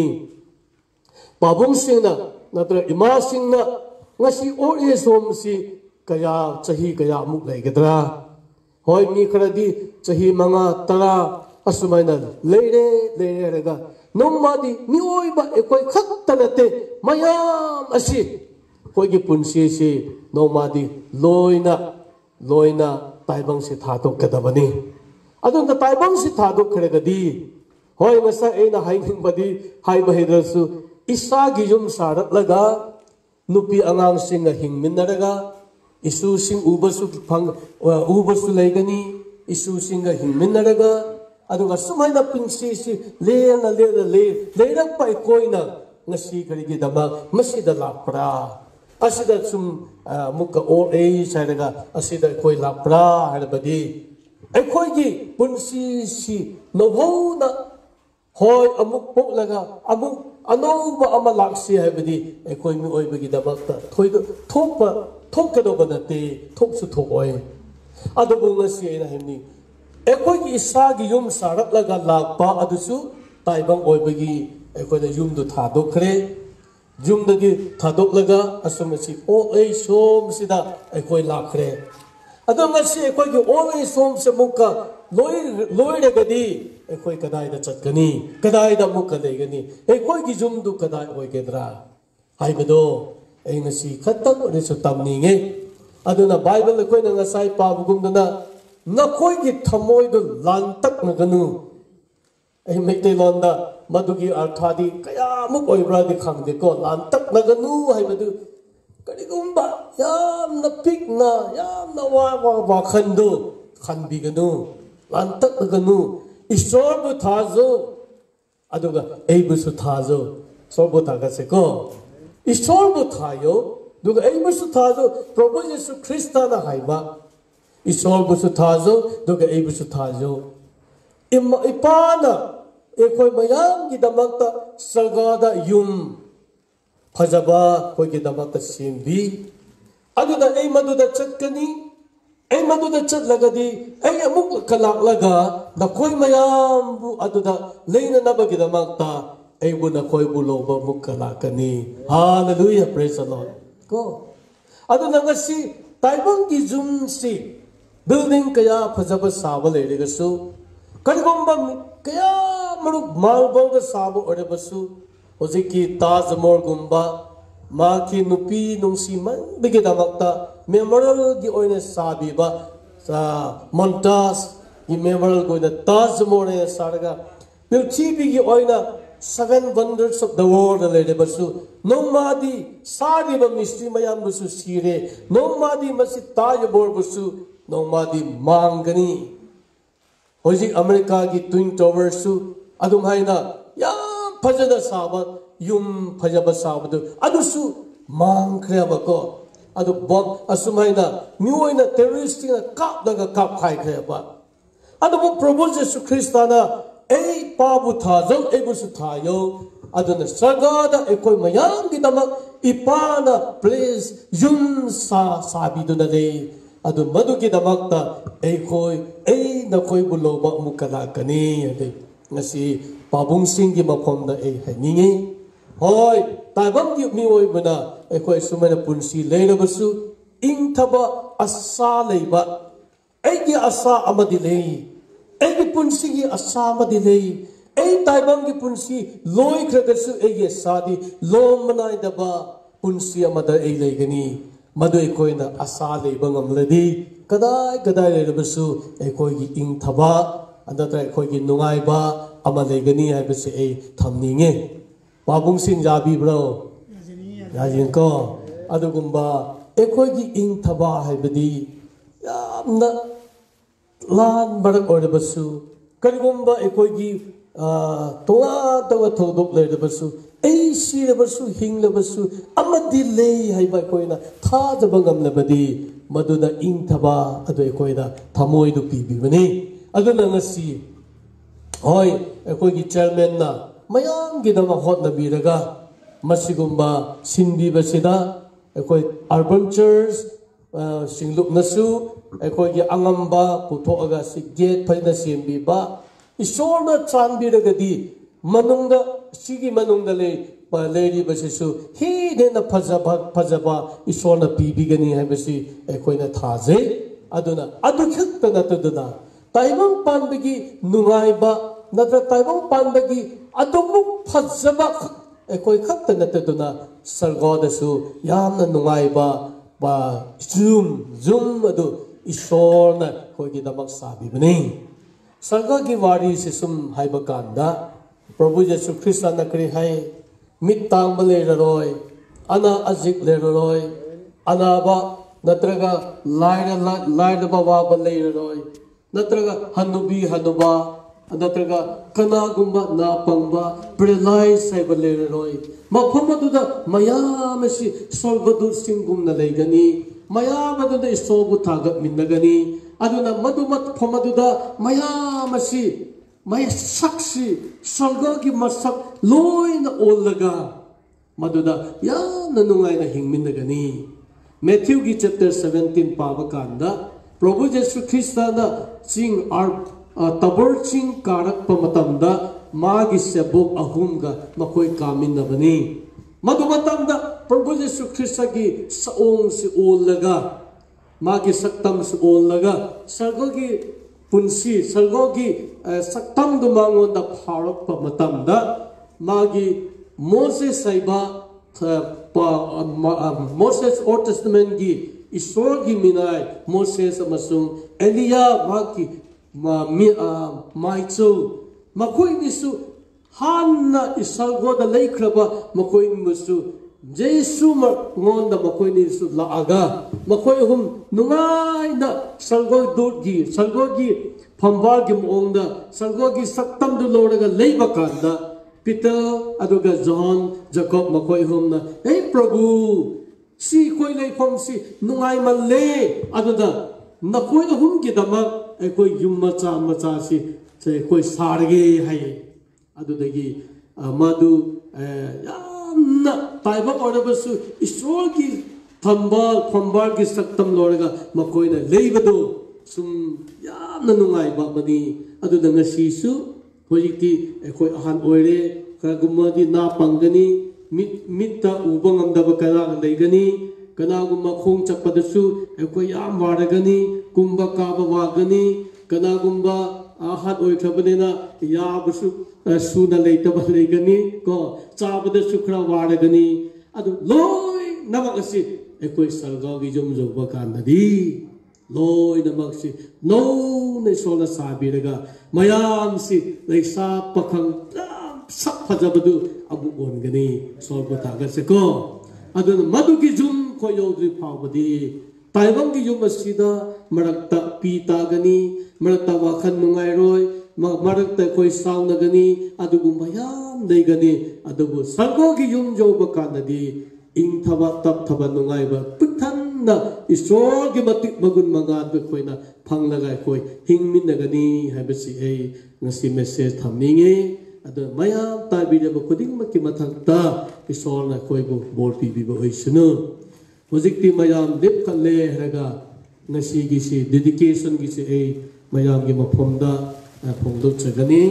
पाबुंग सिंगना नत्र इमा सिंगना ngasi ओर ए सोमसी कया चही कया मुक लेगदरा होय मी खरदी चही मंगा तरा असुमाइना लेरे लेरे रगा नोमादी मिओइबा एकोइ खत्तनते मयाम असि कोइगी पुंसी से नोमादी लोइना लोइना ताइबंग से थादोक कदबनी अदुन ताइबंग से थादोक खरगदी होय ngasa एना हाइनिंगबदी हाइबा हेदरसु इसागी युम सारलगा नुपी अंगांग सिंग हिंगमिनरगा इशु सिंग उबसु फंग उबसु लेगनी इशु सिंग हिंगमिनरगा अदुगा सुमाइना पिंसी सि लेना लेना ले लेरक पाइ Koyna ngasi karigi dama masida lapra asida sum muka or e sairaga asida koi lapra harabadi ekoi gi punsi si nohona hoy amuk poklaga amuk anova ama laksi habadi ekoi mi oi bagi dama ta thoi thokpa thokado banate thoksu thokoi adubu ngasi ina hemni ekoi gi isa gi yum sarak laga lakpa adusu taibang oi bagi एकोइना युमदु थादोखरे युमदगी थादोखलगा असमसी ओ ए सोम सिदा एकोइ लाखरे अदो मसी एकोइगी ओ ए सोम से मुका लोइ लोइरगदी एकोइ कदाइदा चटकनी कदाइदा मुका लेगनी एकोइगी युमदु कदाइ ओइगेद्रा हाइबदो ए ngasi खत्तन ओरेसु तमनिगे अदुना बाइबल एकोइना ngасai पाबगुमदना नखोइगी थमोइदु लांतक नगनु ai mekte londa madugi arthadi kaya muk oibra di khangde ko lan tak naganu hai madu karigumba yam na pikna yam na wa wa wa khandu khanbi ganu lan tak naganu ishor bu thazo aduga ei bu su thazo sorbo taga se ko ishor bu thayo duga ei bu su thazo prabhu jesu krista na haiba ishor bu su thazo duga ei bu su thazo imma ipana ekoi mayam gi damakta sargada yum phajaba koi gi damakta simbi aduda ei maduda chatkani ei maduda chatlagadi ei amuk kalak laga na koi mayam bu aduda leina naba gi damakta ei bu na koi bu loba muk kalakani hallelujah praise the lord ko aduna ngasi taibang gi zum si building kaya phajaba saba leregasu kanigomba kaya maruk marble da sabu ore basu hojiki Taj Mahal gumba ma ki nupi nungsi man bige damakta memorial gi oine sabi ba sa montas gi memorial go da Taj Mahal ne sarga pilchibi gi oina seven wonders of the world le basu no madi sadi ba mystery mayam basu sire no madi masi Taj Mahal basu no madi mangani hoji America gi twin towers su adum haina yam phajada saba yum phajaba sabadu adusu mangkhre ba ko adu bom asumaina miyoina terrorist na kap daga kap khai khre ba adu bo prabhu jesu kristana ei pabu thajo ei busu thayo aduna sagada ekoi mayam gi damak ipana please yum sa sabidu na le adu madu gi damakta ei khoi ei na khoi buloba mukala kani ade ngasi pabung singgi mapomda ei haningi hoi taibam gi mioi bana ei khoi sumana punsi leira basu ing thaba asa leiba ei gi asa amadi lei ei gi punsi gi asa amadi lei ei taibam gi punsi loi kragasu ei gi sadi lom manai daba punsi amada ei leigani madu ei khoi na asa leiba ngamladi kadai kadai leira basu ei khoi gi ing thaba andatra ei khoi gi nungai ba ama leigani hai base ei thamninge pabung sing jabi bro yajin ko adugumba ei khoi gi ing thaba hai badi yamna lan barak ore basu karigumba ei khoi gi towa towa thodok leira basu ei sire basu hingla basu amadi lei hai ba khoi na tha jabangam lebadi maduna ing thaba adu ei khoi da thamoi du pi bi bani aduna ngasi hoi ekoi gi chairman na mayam gi dama hot na biraga masigumba sinbi basida ekoi urban church singluk nasu ekoi gi angamba putho aga si gate phaina sembi ba isorna chanbiraga di manungda sigi manungda le paleri basisu hi de na phajaba phajaba isorna pibigani haibasi ekoi na thaje aduna adu khakta na tuduna taibang panbagi nungaiba natra taibang panbagi adumuk phajaba ekoi khakta nataduna sargoda su yamna nungaiba ba zoom zoom adu isorna koigi damak sabi bani sarga gi wari se sum haiba kanda prabhu jesu krishna na kri hai mittang bale roi ana ajik le roi ana ba natraga laira laira ba wa bale roi natraga hanubi hanuba natraga kana gumba na pangba prelai sai bale roi mafam aduda mayam si sorgadu singum na leigani mayam aduda isobu thagat minnagani aduna madumat phamaduda mayam si may saksi sorga gi masak loina olaga maduda yan nanungay na hingminnagani Matthew gi chapter seventeen pabakanda Prabhu Jesu Krista na sing ar tabor sing karak pamatamda magi sebok ahumga makoy kamin na bani madumatamda Prabhu Jesu Krista gi saong si olaga magi saktam si olaga sargo gi punsi sargo gi saktam dumangon da pharak pamatamda magi Moses saiba Moses Old Testament gi Isor gi minai Moses amasung Elia maki ma mi maicho makoi ni su hanna isalgo da leikraba makoi ni su Jesu mar ngon da makoi ni su laaga makoi hum nungai na salgo dutgi salgo gi phambal gi mong da salgo gi saktam du loraga leiba kanda Peter aduga John Jacob makoi hum na hey Prabhu si koi lei phong si nungai malle aduda nakoi hum gi damak ai koi yum macha macha si se koi sarge hai adudagi madu yamna taiba orabasu isol gi thambal phambal gi saktam loraga makoi na leibado sum yamna nungai ba mani aduda ngasi su hojikti ekoi ahan oire kagumadi na pangani mit mitta ubang amdaba kala leigani kanagumma khong chapadasu ekoi yam waragani kumba kaba wagani kanagumba ahan oi khabanena yabasu suna leitaba leigani ko chabadasu khra waragani adu loi namagasi ekoi salgagi jom joba kanadi loi namagsi no ne sola sabiraga mayam si leisa pakhang sap phajabadu abu ongani solba tagase ko adun madugi jum ko yodri phawadi taibang gi jum asida marakta pi tagani marakta wakhan nungai roi marakta koi saunagani adugu mayam deigani adugu sargo gi jum joba kanadi ing thaba tap thaba nungai ba puthanna isol gi matik magun mangan be koina phanglaga koi hingmin nagani habisi ei ngasi message thamninge adu mayam tabire ba kuding makki mathangta isol na koi go bol pi bi ba hoisunu hojikti mayam lip khalle haraga ngasi gi si dedication gi si ei mayam gi maphomda phongdo chagani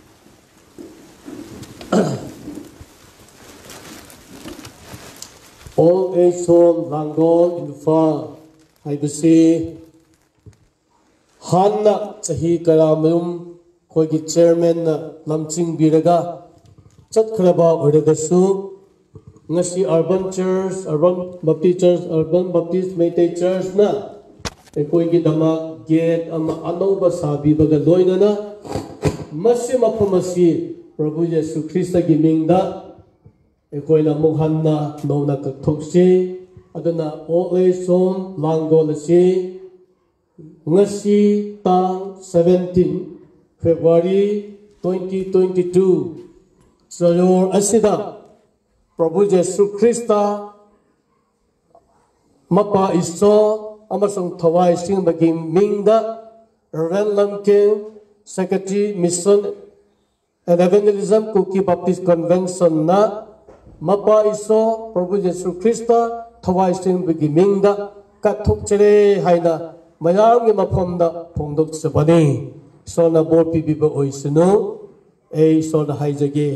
All age home Langol in Fa Haibasi Hanna Sahi Karamum Kogi Chairman Lamching Biraga Chatkraba Uragasu Ngasi Urban Church, Urban Baptist Church, Urban Baptist Meitei Church na Kogi Dama Gate Ama Anoba Sabi Baga Loinana Masi Mapamasi Prabhu Yesu Krista Gimingda Ekoina Muhanna Nona Kaktoksi Adana Ole Som Langolasi Ngasi Tang seventeen February twenty twenty-two Sayor Asida Prabhu Jesu Krista Mapa Iso Amasong Tawai Sing Bagim Mingda Reverend Lamking Secretary Mission and Evangelism Kuki Baptist Convention na Mapa iso Prabhu Jesu Krista Thawai Sing Bigi Mingda Kathuk Chere Haina Mayam Gi Mapomda Pongdok Sabani Sona Bor Pibiba Oisunu Ei Sona Haijage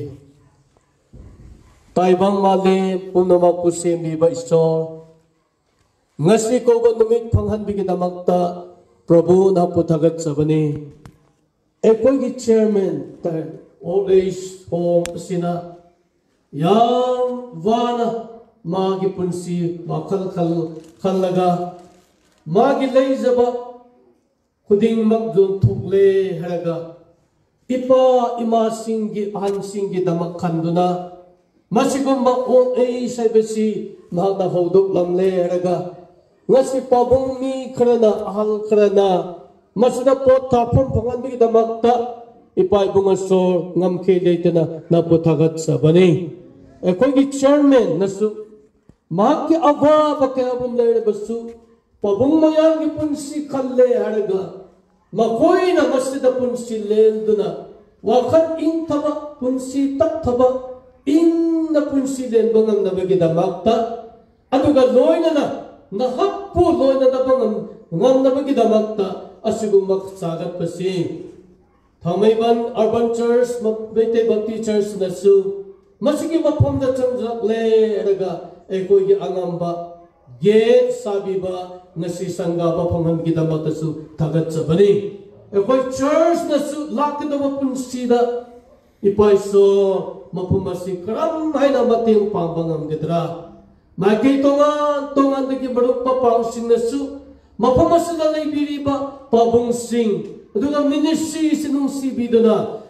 Taibang Mali Punama Pusim Biba Iso Ngasi Kogo Numit Panghan Bigi Damakta Prabhu Na Putagat Sabani Ekogi Chairman Old Age Home Sina Yang wana magi punsi makal khal khallaga magi leizaba khuding magdun thukle haraga ipa ima singi an singi damak khanduna masigumba ong ei saibasi mahda hodok lamle haraga ngasi pabung mi khrana ahal khrana masda pot thapam phangan bi damakta ipai bungasor ngamkhe leitana na pothagat sabani Ekogi chairman nasu mahaki ava bakabum leire basu pabung mayang gi punsi khalle haraga makoi na masjid punsi lenduna wakhan ing thaba punsi tak thaba ing na punsi len bangam na bagi damakta aduga loina na nahappu loina na bangam ngam na bagi damakta asigum mak sagat pasi Thamaiban Urban Church Meitei Baptist Church nasu Masigi mapomda changjak le raga ekogi angamba ge sabiba ngasi sangga ba phamhan gi damak su thagat sabani ekoi church nasu lakda ba punsida ipai so mapumasi karam haina mateng pambangam gedra magi tonga tonga degi baruk pa pausing nasu mapumasi la leibiri ba pabung sing aduga ministry sinung sibidona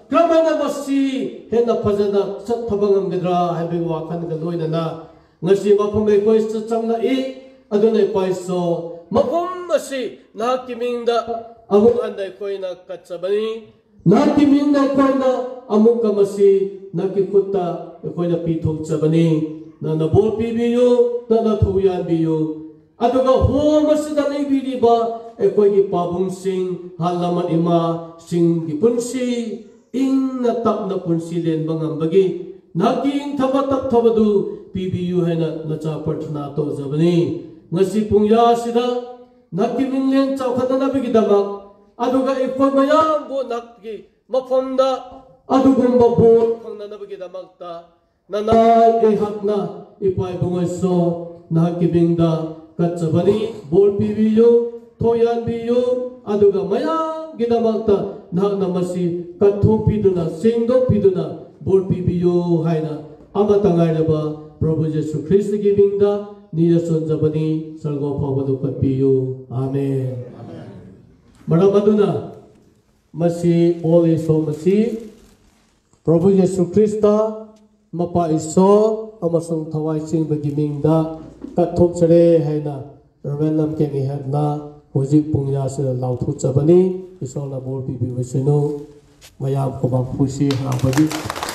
क्रमना मसी हेना फजना सत्थबंगम गिद्रा हैबे वाखन ग लोइना ngasi mafum e koi changna e adune paiso mafum masi na kimingda amuk andai koina kachabani na kimingda koina amuk kamasi na kikutta koina pithok chabani na na bol pibiyu na na thuyan biyu aduga hom asida nei biriba e koi gi pabum sing halaman ima sing gi punsi ing na tap na punsi len bangam bagi na king thaba tap thabadu P B U है ना नचा पठना तो जबनी ngasi pungya sida nakiminglen chawkhata na bigi damak aduga ikoi mayam bo nakki mafonda adugum bo bol khangna na bigi damak ta nanai e hakna ipai bungoi so nakimingda kachabani bol P B U thoyan biyu aduga mayam gidamak ta na namasi kathu piduna singdo piduna bol P B U haina amatangai ba Prabhu Jesu Christ giving the Niya Sonjabani Sargo Pavadu Kapiyu. Amen. Maramaduna Masi all is so Masi Prabhu Jesu Christa Mapa iso Amasung Tawai Sing the giving the Katuk Sere Haina Revelam Kemi Hadna Hojik Pungyas Lautu Jabani Isola Bol Bibi Visino Mayam Kobam Pusi Habadi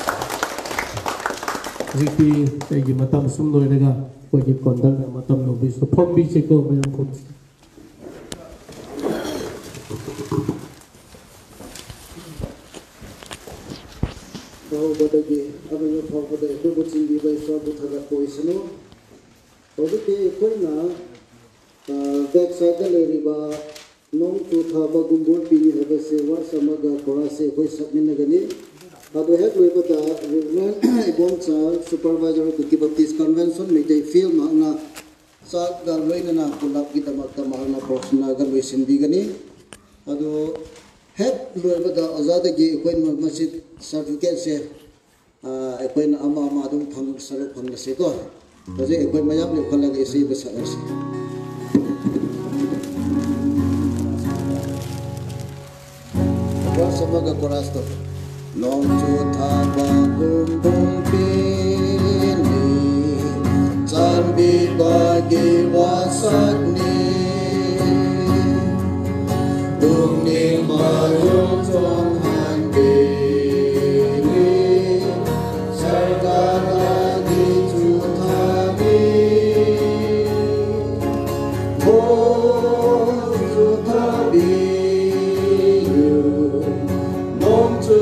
Ziki tegi matam sum noi lega kogi kondal matam no bisu phom bi se ko mayam khum Bahu badagi abang bahu badagi tu bucin di bayi suap buthaga koi seno. Bahu ke koi na back side le riba nong tu thaba gumbur pini haba se war samaga kora se koi sabmin nagani. Ado head we got the Reverend Ibon Charles Supervisor of the Baptist Convention may they feel magna sa galway na kulap kita magta magna proxna galway sindigani. Ado head we got the Azada gi koi masjid certificate se koi na ama ama adum phang saru phang se ko. Kasi koi mayam le khala ge se besa se. Wa samaga koras to. Long chu thaba gum bum pili Zambi bagi wasakni Dung ni mayung chong han bili Sarga lagi chu thabi Oh chu thabi Long chu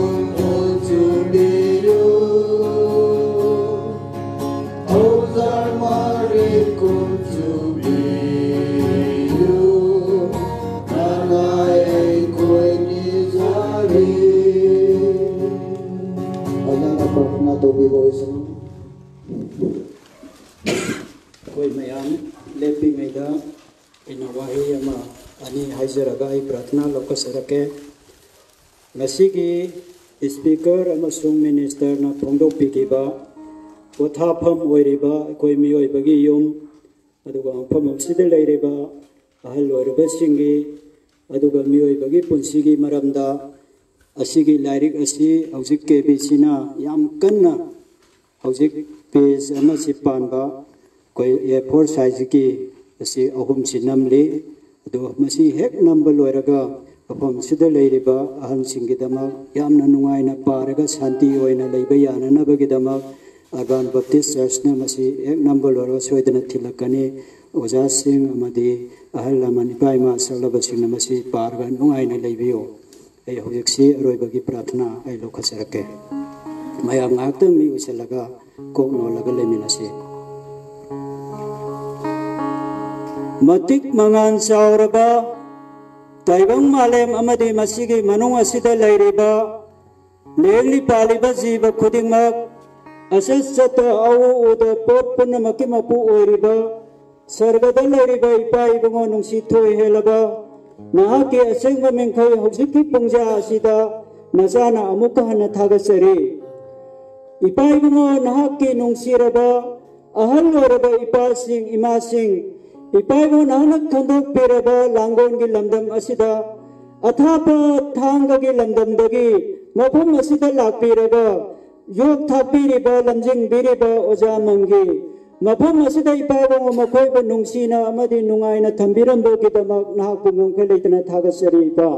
Koi mayam lepi meida inawahi ama ani haizaraga ai pratna lokasarake ngasigi speaker amasung minister na thongdok pikiba pothafam oiriba koi mioi bagi yum aduga pham sida leiriba ahal oiriba singi aduga mioi bagi punsigi maramda asigi lairik asi haujik ke bisina yam kanna haujik page amasi panba koi A four size ki asi ahum sinamli ado masi hek number loiraga apam sida leiriba ahan singidama yamna nungaina paraga shanti oina leiba yana nabagidama Urban Baptist Church na masi hek number loiraga soidana thilakani oja sing amadi ahal lamani paima salaba sing masi paraga nungaina leibiyo ai hojiksi roibagi prathna ai lokhasarake maya ngakta mi usalaga kok no laga leminasi Matik mangan sauraba taibang malem amadi masigi manung asida lairiba leli paliba jiba khudingmak asal sata awu uda pot punamaki mapu oiriba sargada lairiba ipai bungo nungsi thoi helaba nahaki asengba mengkhai hojiki pungja asida nazana amuka hana thagasari ipai bungo nahaki nungsiraba ahal oraba ipasing imasing Ipaibu nanak thandok peraba langgon gi lamdam asida athapa thanga gi lamdam dagi मफम असिदा लाक्पीरगा योग थापीरिबा लंजिंगबीरिबा ओजा मंगी मफम असिदा इपाबंग मखोइबा नुंगसीना अमदि नुंगाइना थंबिरंबोगिदमक नाहकु ngomkhai leitana thagasariba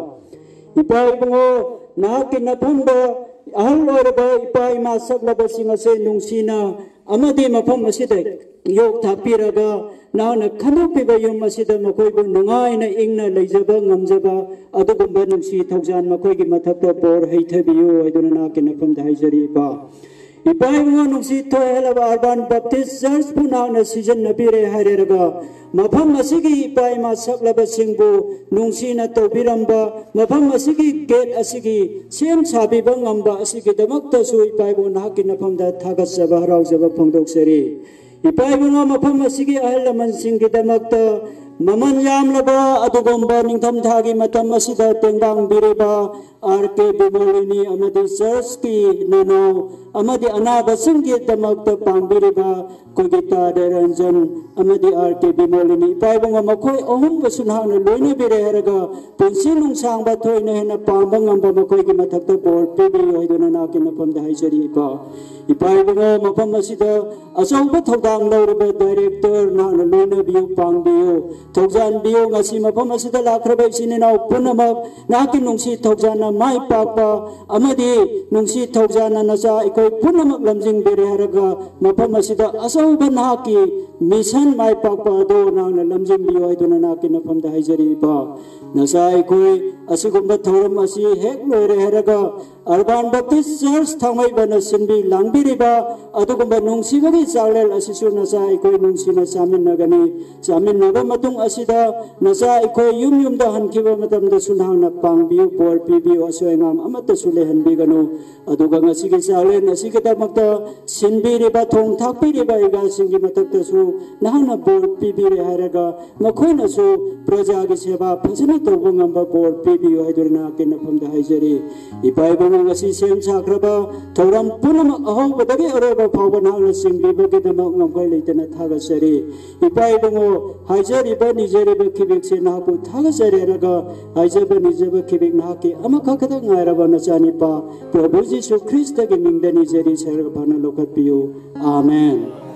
इपाबंगो नाहकि नफमदा ahal oiraba ipa ima saklaba singase nungsina amadi mafam asida yok thapiraga nana khanokpiba yum asida makoibu nungaina ingna leijaba ngamjaba adugumba nungsi thaujan makoigi mathakta bor heithabiyu aiduna naki nafam da haijari ba ipa ima nungsi thoelaba urban baptist church punana season nabire haireraga मफम असिगी इपाइमा सकलबा सिंगबु नुंसीना तौबिरंबा मफम असिगी gate असिगी सेम साबिबा ngamba असिगी दमक्तसु इपाइबो नाहकि नफमदा थागसबा हरावजबा फोंदोकसरी इपाइबो मफम असिगी अहलमन सिंगी दमक्ता ममन यामलबा अदुगोंबा निंगथम थागी मतम असिदा तेंबांग बिरेबा आर के बिमोलिनी अमदि चर्च की ननो अमदि अनाबा सिंगी दमक्ता पांबिरेबा कोगिता देरंजन अमदि आर के बिमोलिनी पाइबंग मखोय अहुम बसुनहान लोइने बिरेहरगा पुंसी नुंसांग बा थोइने हेना पांबंग अंबा मखोयगी मथक्ता बोर पेबि होइदुना नाकि नफम दा हाइजरी बा इपाइबंग मफम असिदा अचौबा थौदांग लौरबा डायरेक्टर नान लोइने बियु पांबियो थौजान बियो ngasi mafam asida lakraba isinina punamak naki nungsi thaujana mai pakpa amadi nungsi thaujana nacha ikoi punamak lamjing bere haraga mafam asida asauba naki mission mai pakpa do nana lamjing biyo aiduna naki nafam da haijari ba nacha ikoi asigumba thoram asi hek loire haraga urban baptist church thamai bana sinbi langbiri ba adugumba nungsi bagi chaglel asisu nacha ikoi nungsi na samin nagani samin naga matung asida nacha ikoi yum yum da hankiba matam da sunhangna pangbiu bor pibiu asoengam amata sule hanbiganu aduga ngasigi chagle nasigi damakta sinbiri ba thong thakpiri ba iga singi matakta su nahana bor pibire haraga makhoina su praja gi seba phajana tobungamba bor pibiu haidurna kin famda haijari ipai bang ngasi sem chakraba thoram punam ahau badagi areba phawna na singbi ba gi damak ngamkai leitana thaga sari ipai bango haijari ba nijari ba kibik se na ko thaga sari raga haijaba nijaba kibik na ke amaka kada ngairaba na chani pa प्रभु जीशु ख्रिस्ट के मिंगदनी जरी सरग भाना लोकत पियो आमेन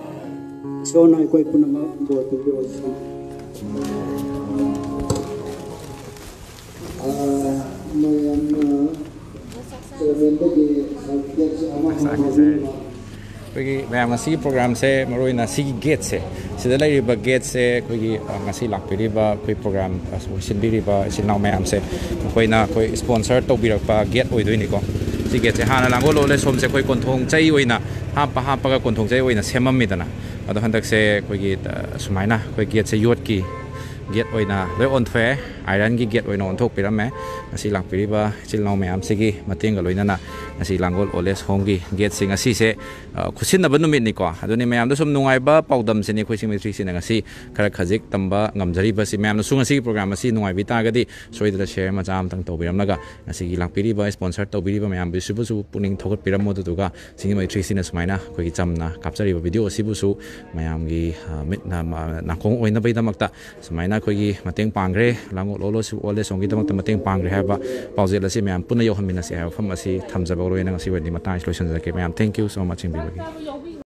सोना कोई पुनमा बोल पियो आ मयम चेमेंदे के सब्जेक्ट अमा कोई ma'am ngasi program se maroina si gate se sida lai ba gate se koi ngasi lakpiri ba koi program sinbiri ba sinau ma'am se koi na koi sponsor to birak pa gate oi doi ni ko si gate se hana langol ole som se koi konthong chai oina ha pa ha pa ga konthong chai oina semam mi dana ado handak se koi gi sumaina koi gate se yot ki gate oina le on thwe iron gi gate oina on thok pirame ngasi lakpiri ba chilnau ma'am se gi mateng ga loina na ngasi langol oles hongi gate sing asi se khusin na banumit ni ko adoni ma'am do som nungai ba paudam se ni khoi sing metri sin ngasi khara khajik tamba ngamjari ba si ma'am no sung asi program asi nungai bi ta ga di soidra share ma jam tang to biram naga ngasi gi lakpiri ba sponsor to biri ba ma'am bi subu su puning thokat piram mo du ga sing metri sin sumaina khoi chamna kapchari ba video asi bu su ma'am gi mit na na khong oina bai damakta sumaina khoi gi mateng pangre lango lolo su ole songi damakta mateng pangre ha ba paujel asi ma'am punna yo hamina se ha pham asi thamjaba roina ngasi wadi matai solution ja ke ma'am thank you so much in bi